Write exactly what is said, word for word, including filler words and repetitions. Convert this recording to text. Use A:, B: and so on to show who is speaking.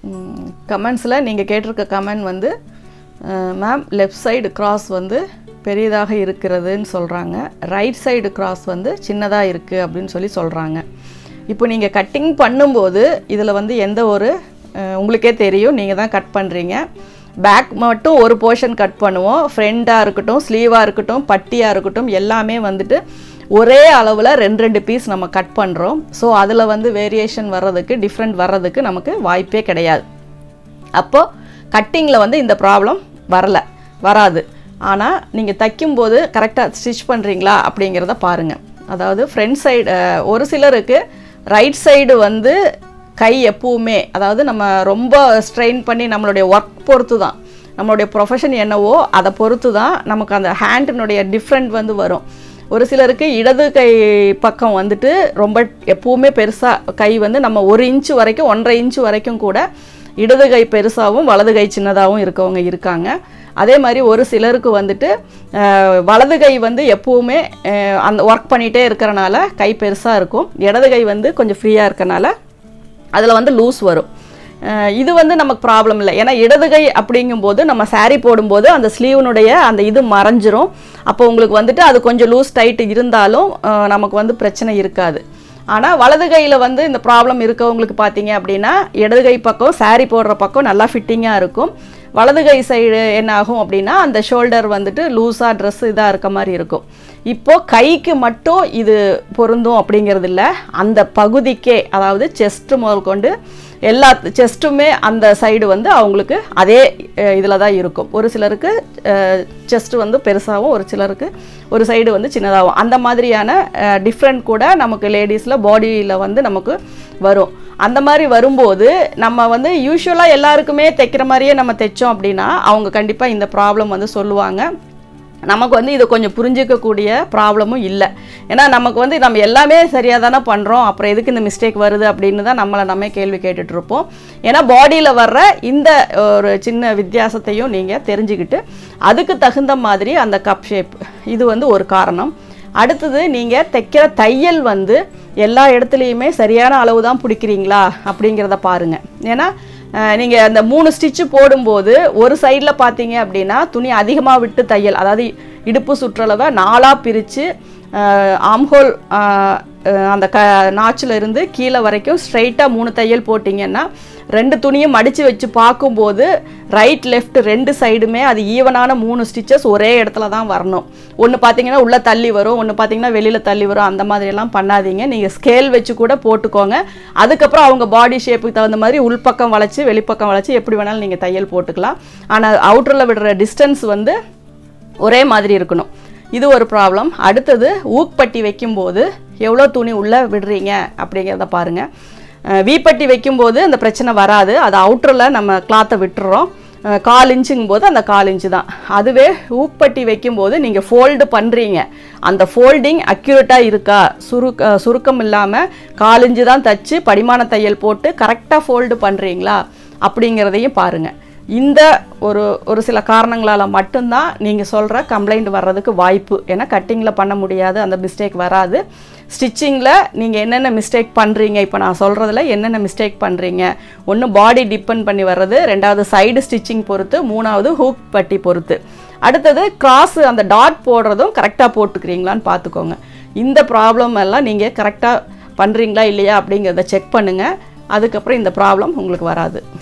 A: கமெண்ட்ஸில் நீங்கள் கேட்டிருக்க கமெண்ட் வந்து மேம் லெஃப்ட் சைடு கிராஸ் வந்து பெரியதாக இருக்கிறதுன்னு சொல்கிறாங்க, ரைட் சைடு கிராஸ் வந்து சின்னதாக இருக்குது அப்படின்னு சொல்லி சொல்கிறாங்க. இப்போ நீங்கள் கட்டிங் பண்ணும்போது இதில் வந்து எந்த ஒரு உங்களுக்கே தெரியும், நீங்கள் தான் கட் பண்ணுறீங்க. பேக் மட்டும் ஒரு போர்ஷன் கட் பண்ணுவோம், ஃப்ரண்ட்டாக இருக்கட்டும் ஸ்லீவாக இருக்கட்டும் பட்டியாக இருக்கட்டும் எல்லாமே வந்துட்டு ஒரே அளவில் ரெண்டு ரெண்டு பீஸ் நம்ம கட் பண்ணுறோம். ஸோ அதில் வந்து வேரியேஷன் வர்றதுக்கு டிஃப்ரெண்ட் வர்றதுக்கு நமக்கு வாய்ப்பே கிடையாது. அப்போது கட்டிங்கில் வந்து இந்த ப்ராப்ளம் வரலை வராது. ஆனால் நீங்கள் தைக்கும்போது கரெக்டாக ஸ்டிச் பண்ணுறீங்களா அப்படிங்கிறத பாருங்கள். அதாவது ஃப்ரண்ட் சைடு ஒரு சிலருக்கு ரைட் சைடு வந்து கை எப்பவுமே, அதாவது நம்ம ரொம்ப ஸ்ட்ரெயின் பண்ணி நம்மளுடைய ஒர்க் பொறுத்து தான், நம்மளுடைய ப்ரொஃபஷன் என்னவோ அதை பொறுத்து தான் நமக்கு அந்த ஹேண்டினுடைய டிஃப்ரெண்ட் வந்து வரும். ஒரு சிலருக்கு இடது கை பக்கம் வந்துட்டு ரொம்ப எப்பவுமே பெருசாக கை வந்து நம்ம ஒரு இன்ச்சு வரைக்கும் ஒன்றரை இன்ச்சு வரைக்கும் கூட இடது கை பெருசாகவும் வலது கை சின்னதாகவும் இருக்கவங்க இருக்காங்க. அதே மாதிரி ஒரு சிலருக்கு வந்துட்டு வலது கை வந்து எப்பவுமே அந்த ஒர்க் பண்ணிகிட்டே இருக்கிறனால கை பெருசாக இருக்கும், இடது கை வந்து கொஞ்சம் ஃப்ரீயாக இருக்கனால அதில் வந்து லூஸ் வரும். இது வந்து நமக்கு ப்ராப்ளம் இல்லை. ஏன்னா இடது கை அப்படிங்கும்போது நம்ம சாரீ போடும்போது அந்த ஸ்லீவனுடைய அந்த இது மறைஞ்சிரும். அப்போ உங்களுக்கு வந்துட்டு அது கொஞ்சம் லூஸ் டைட் இருந்தாலும் நமக்கு வந்து பிரச்சனை இருக்காது. ஆனால் வலது கையில் வந்து இந்த ப்ராப்ளம் இருக்கவங்களுக்கு பார்த்தீங்க அப்படின்னா இடது கை பக்கம் சாரீ போடுற பக்கம் நல்லா ஃபிட்டிங்காக இருக்கும், வலது கை சைடு என்ன ஆகும் அப்படின்னா அந்த ஷோல்டர் வந்துட்டு லூஸாக ட்ரெஸ் இதாக இருக்க மாதிரி இருக்கும். இப்போது கைக்கு மட்டும் இது பொருந்தும் அப்படிங்கிறது இல்லை, அந்த பகுதிக்கே அதாவது செஸ்ட்டு முதல் கொண்டு எல்லா செஸ்ட்டுமே அந்த சைடு வந்து அவங்களுக்கு அதே இதில் தான் இருக்கும். ஒரு சிலருக்கு செஸ்ட்டு வந்து பெருசாகவும் ஒரு சிலருக்கு ஒரு சைடு வந்து சின்னதாகும். அந்த மாதிரியான டிஃப்ரெண்ட் கூட நமக்கு லேடிஸில் பாடியில் வந்து நமக்கு வரும். அந்த மாதிரி வரும்போது நம்ம வந்து யூஸ்வலாக எல்லாருக்குமே தைக்கிற மாதிரியே நம்ம தைச்சோம் அப்படின்னா அவங்க கண்டிப்பாக இந்த ப்ராப்ளம் வந்து சொல்லுவாங்க. நமக்கு வந்து இது கொஞ்சம் புரிஞ்சிக்கக்கூடிய ப்ராப்ளமும் இல்லை. ஏன்னா நமக்கு வந்து நம்ம எல்லாமே சரியாக தானே பண்ணுறோம், அப்புறம் எதுக்கு இந்த மிஸ்டேக் வருது அப்படின்னு தான் நம்மளை நம்ம கேள்வி கேட்டுட்ருப்போம். ஏன்னா பாடியில் வர்ற இந்த ஒரு சின்ன வித்தியாசத்தையும் நீங்கள் தெரிஞ்சுக்கிட்டு அதுக்கு தகுந்த மாதிரி அந்த கப் ஷேப் இது வந்து ஒரு காரணம். அடுத்தது நீங்கள் தைக்கிற தையல் வந்து எல்லா இடத்துலையுமே சரியான அளவு தான் பிடிக்கிறீங்களா அப்படிங்கிறத பாருங்கள். ஏன்னா நீங்கள் அந்த மூணு ஸ்டிச்சு போடும்போது ஒரு சைடில் பார்த்தீங்க அப்படின்னா துணி அதிகமாக விட்டு தையல், அதாவது இடுப்பு சுற்றளவை நாலாக பிரித்து ஆம்ஹோல் அந்த க நாச்சில் இருந்து கீழே வரைக்கும் ஸ்ட்ரைட்டாக மூணு தையல் போட்டிங்கன்னா ரெண்டு துணியும் மடித்து வச்சு பார்க்கும்போது ரைட் லெஃப்ட் ரெண்டு சைடுமே அது ஈவனான மூணு ஸ்டிச்சஸ் ஒரே இடத்துல தான் வரணும். ஒன்று பார்த்தீங்கன்னா உள்ளே தள்ளி வரும், ஒன்று பார்த்தீங்கன்னா வெளியில் தள்ளி வரும். அந்த மாதிரியெல்லாம் பண்ணாதீங்க. நீங்கள் ஸ்கேல் வச்சு கூட போட்டுக்கோங்க. அதுக்கப்புறம் அவங்க பாடி ஷேப்புக்கு தகுந்த மாதிரி உள்பக்கம் வளைச்சி வெளிப்பக்கம் வளைச்சி எப்படி வேணாலும் நீங்கள் தையல் போட்டுக்கலாம். ஆனால் அவுட்டரில் விடுற டிஸ்டன்ஸ் வந்து ஒரே மாதிரி இருக்கணும். இது ஒரு ப்ராப்ளம். அடுத்தது ஊக்பட்டி வைக்கும்போது எவ்வளோ துணி உள்ளே விடுறீங்க அப்படிங்கிறத பாருங்கள். வீப்பட்டி வைக்கும்போது அந்த பிரச்சனை வராது, அது அவுட்டரில் நம்ம கிளாத்தை விட்டுறோம். கால் இன்ச்சுங்கும் போது அந்த கால் இன்ச்சு தான். அதுவே ஊக்பட்டி வைக்கும்போது நீங்கள் ஃபோல்டு பண்ணுறீங்க, அந்த ஃபோல்டிங் அக்யூரேட்டாக இருக்கா, சுருக்க சுருக்கம் இல்லாமல் கால் இன்ச்சு தான் தச்சு படிமான தையல் போட்டு கரெக்டாக ஃபோல்டு பண்ணுறீங்களா அப்படிங்கிறதையும் பாருங்கள். இந்த ஒரு ஒரு சில காரணங்களால் மட்டும்தான் நீங்கள் சொல்கிற கம்ப்ளைண்ட் வர்றதுக்கு வாய்ப்பு. ஏன்னா கட்டிங்கில் பண்ண முடியாது, அந்த மிஸ்டேக் வராது. ஸ்டிச்சிங்கில் நீங்கள் என்னென்ன மிஸ்டேக் பண்ணுறீங்க, இப்போ நான் சொல்கிறதுல என்னென்ன மிஸ்டேக் பண்ணுறீங்க, ஒன்று பாடி டிபெண்ட் பண்ணி வர்றது, ரெண்டாவது சைடு ஸ்டிச்சிங் பொறுத்து, மூணாவது ஹூக் பட்டி பொறுத்து, அடுத்தது கிராஸு அந்த டாட் போடுறதும் கரெக்டாக போட்டுக்கிறீங்களான்னு பார்த்துக்கோங்க. இந்த ப்ராப்ளம் எல்லாம் நீங்கள் கரெக்டாக பண்ணுறீங்களா இல்லையா அப்படிங்கிறத செக் பண்ணுங்கள். அதுக்கப்புறம் இந்த ப்ராப்ளம் உங்களுக்கு வராது.